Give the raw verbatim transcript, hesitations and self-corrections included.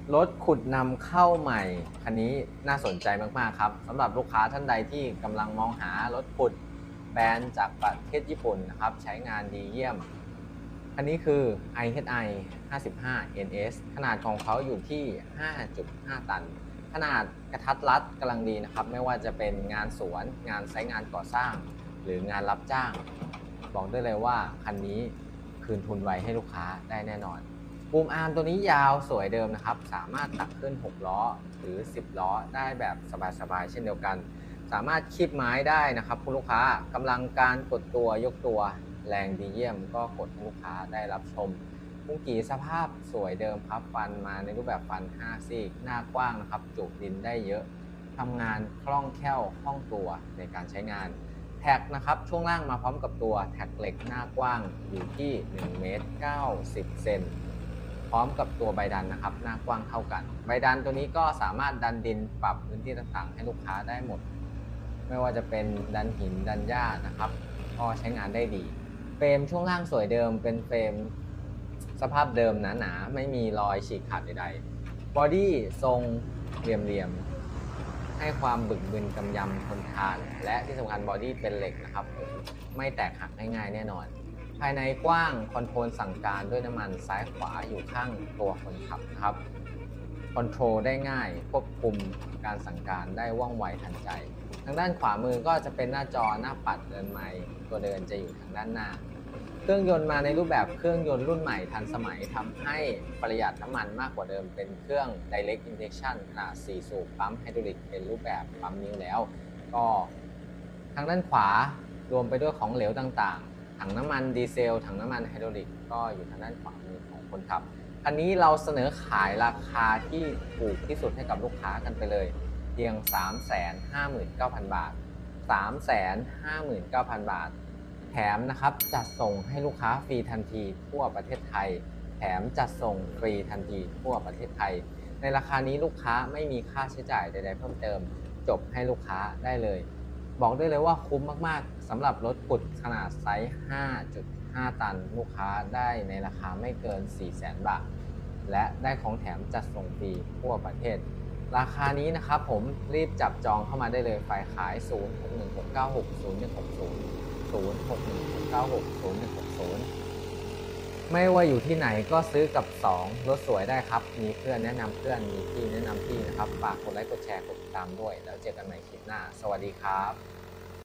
รถขุดนำเข้าใหม่คันนี้น่าสนใจมากๆครับสำหรับลูกค้าท่านใดที่กำลังมองหารถขุดแบรนด์จากประเทศญี่ปุ่นนะครับใช้งานดีเยี่ยมคันนี้คือ ไอ เอช ไอ ห้าสิบห้า เอ็น เอส ขนาดของเขาอยู่ที่ ห้าจุดห้า ตันขนาดกระทัดรัดกำลังดีนะครับไม่ว่าจะเป็นงานสวนงานไซต์งานก่อสร้างหรืองานรับจ้างบอกได้เลยว่าคันนี้คืนทุนไวให้ลูกค้าได้แน่นอน บูมอาร์มตัวนี้ยาวสวยเดิมนะครับสามารถตักขึ้นหกล้อหรือสิบล้อได้แบบสบายๆเช่นเดียวกันสามารถคีบไม้ได้นะครับคุณลูกค้ากำลังการกดตัวยกตัวแรงดีเยี่ยมก็กดให้ลูกค้าได้รับชมพุงกีสภาพสวยเดิมครับฟันมาในรูปแบบฟันห้าซี่หน้ากว้างนะครับจุดินได้เยอะทำงานคล่องแคล่วคล่องตัวในการใช้งานแท็กนะครับช่วงล่างมาพร้อมกับตัวแท็กเหล็กหน้ากว้างอยู่ที่หนึ่งเมตรเก้าสิบเซนพร้อมกับตัวใบดันนะครับหน้ากว้างเท่ากันใบดันตัวนี้ก็สามารถดันดินปรับพื้นที่ต่างๆให้ลูกค้าได้หมดไม่ว่าจะเป็นดันหินดันหญ้านะครับก็ใช้งานได้ดีเฟรมช่วงล่างสวยเดิมเป็นเฟรมสภาพเดิมหนาๆไม่มีรอยฉีกขาดใดๆบอดี้ทรงเหลี่ยมๆให้ความบึกบึนกำยำทนทานและที่สำคัญบอดี้เป็นเหล็กนะครับไม่แตกหักง่ายๆแน่นอนภายในกว้างคอนโทรลสั่งการด้วยน้ำมันซ้ายขวาอยู่ข้างตัวคนขับนะครับคอนโทรลได้ง่ายควบคุมการสั่งการได้ว่องไวทันใจทางด้านขวามือก็จะเป็นหน้าจอหน้าปัดเดินไม้ตัวเดินจะอยู่ทางด้านหน้าเครื่องยนต์มาในรูปแบบเครื่องยนต์รุ่นใหม่ทันสมัยทำให้ประหยัดน้ำมันมากกว่าเดิมเป็นเครื่อง Direct Injection ขนาดสี่สูบปั๊มไฮดรอลิกเป็นรูปแบบปั๊มนิ้วแล้วก็ทางด้านขวารวมไปด้วยของเหลวต่างๆถังน้ำมันดีเซลถังน้ำมันไฮดรอลิกก็อยู่ทางด้านขวามือของคนขับคันนี้เราเสนอขายราคาที่ถูกที่สุดให้กับลูกค้ากันไปเลยเพียง สามแสนห้าหมื่นเก้าพัน บาท สามแสนห้าหมื่นเก้าพัน บาทแถมนะครับจัดส่งให้ลูกค้าฟรีทันทีทั่วประเทศไทยแถมจัดส่งฟรีทันทีทั่วประเทศไทยในราคานี้ลูกค้าไม่มีค่าใช้จ่ายใดๆเพิ่มเติมจบให้ลูกค้าได้เลยบอกได้เลยว่าคุ้มมากๆสำหรับรถขุดขนาดไซส์ ห้าจุดห้า ตันลูกค้าได้ในราคาไม่เกิน สี่แสน บาทและได้ของแถมจัดส่งฟรีทั่วประเทศราคานี้นะครับผมรีบจับจองเข้ามาได้เลยฝ่ายขาย ศูนย์ หก หนึ่ง หก เก้า หก ศูนย์ หนึ่ง หก ศูนย์ ศูนย์ หก หนึ่ง หก เก้า หก ศูนย์ หนึ่ง หก ศูนย์ไม่ว่าอยู่ที่ไหนก็ซื้อกับสองรถสวยได้ครับมีเพื่อนแนะนำเพื่อนมีพี่แนะนำพี่นะครับฝากกดไลค์กดแชร์กดติดตามด้วยแล้วเจอกันใหม่คลิปหน้าสวัสดีครับ